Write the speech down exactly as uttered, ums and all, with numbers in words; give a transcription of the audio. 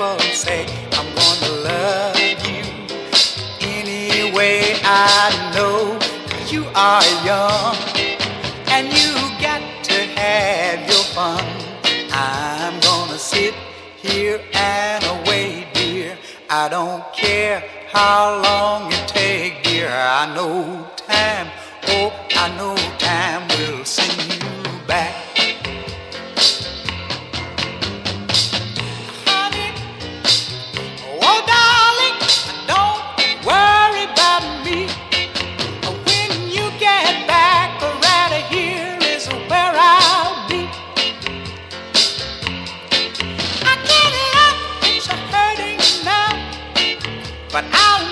people say I'm gonna love you anyway. I know you are young and you got to have your fun. I'm gonna sit here and wait, dear. I don't care how long it take, dear. I know time, oh, I know time will send you back. Honey, oh darling, don't worry about me. When you get back, right here is where I'll be. I can't help it's hurting now, but I'll